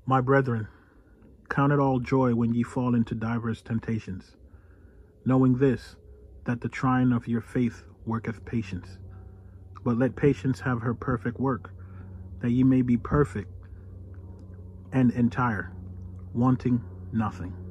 My brethren, count it all joy when ye fall into divers temptations, knowing this, that the trying of your faith worketh patience. But let patience have her perfect work, that ye may be perfect and entire, wanting nothing.